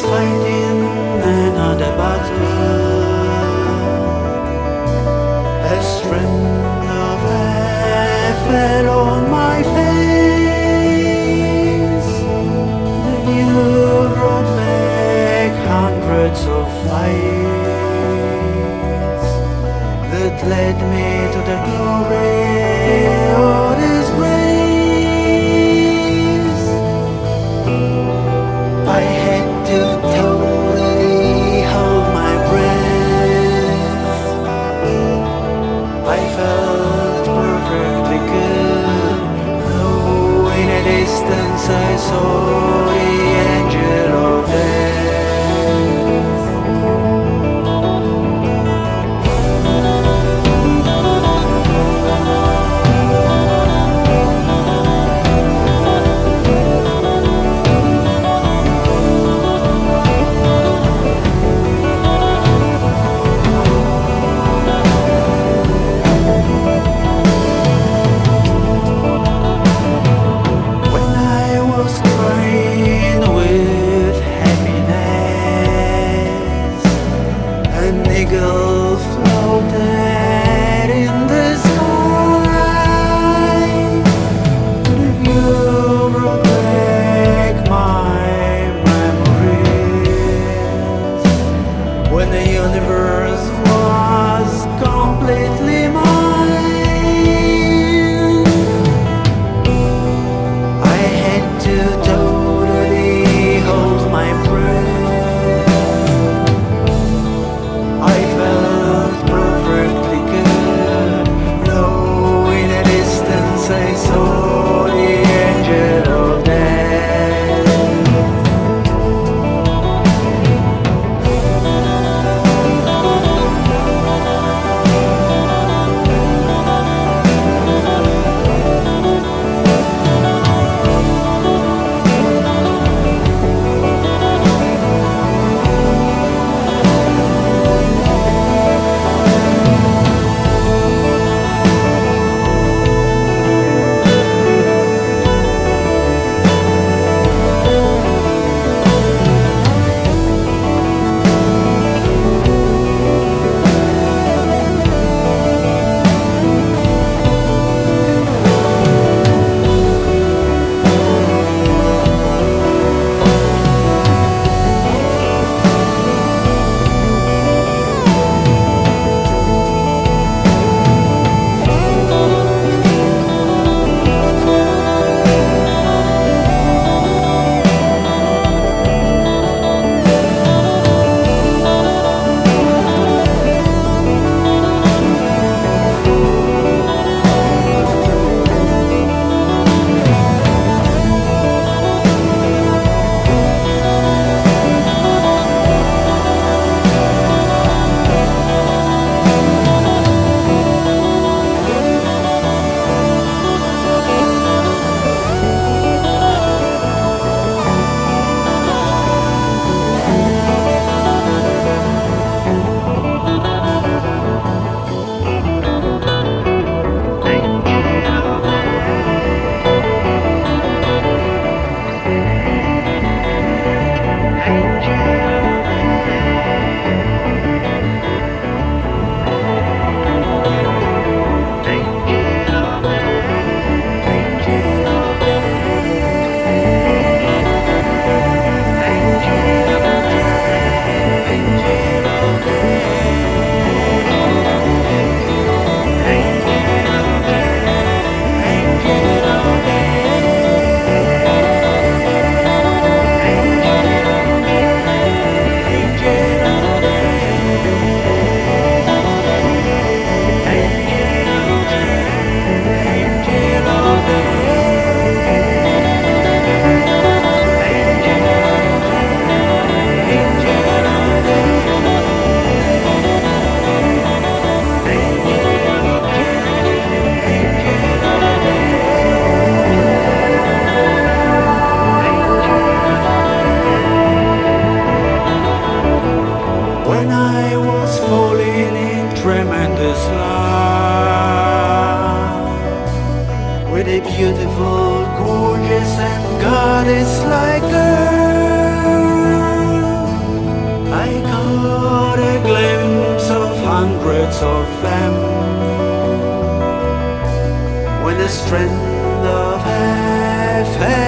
fighting another battle. A strand of hair fell on my face. The view brought back hundreds of fights that led me to the glory of this grace. I had to totally hold my breath. I felt perfectly good, though in a distance I saw the angel of death. Floated in the sky. The view brought back my memories when the universe was completely mine. I had to totally hold my breath. I felt perfectly good, though in a distance I saw the angel of death. with a beautiful, gorgeous and goddess-like girl. words of them. When the strand of heaven